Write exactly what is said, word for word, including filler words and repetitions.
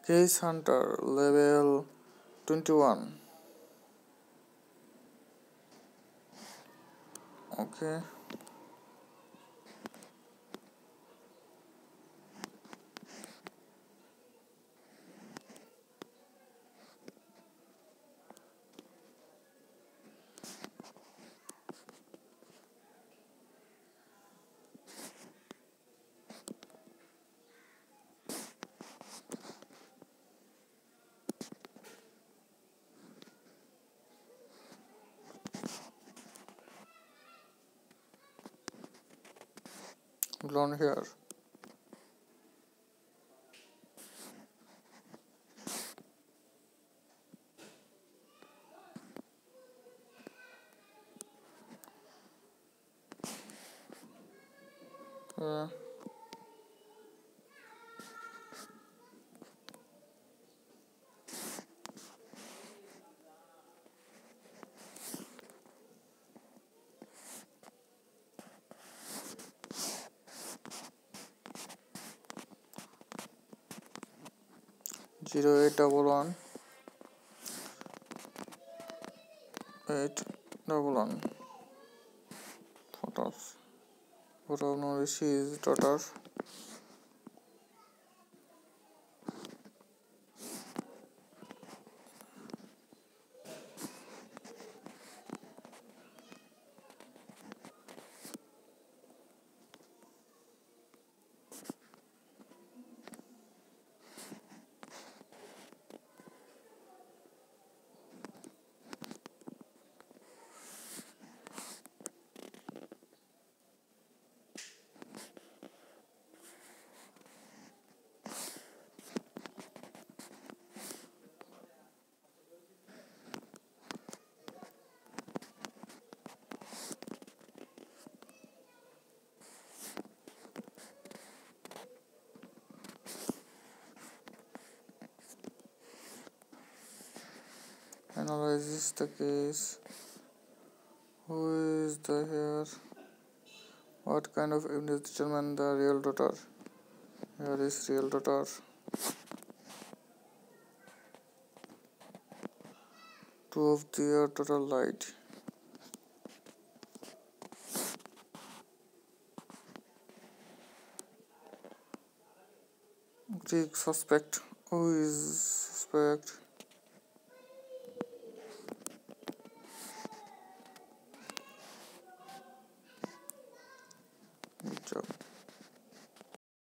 Case Hunter, level twenty-one. Okay. Blonde hair. Uh, zero eight double one eight double one. Photos. Photo of Norris, his daughter. Analyzes the case. Who is the here? What kind of evidence determine the real daughter? Here is real daughter. Two of their total light. Greek suspect. Who is suspect?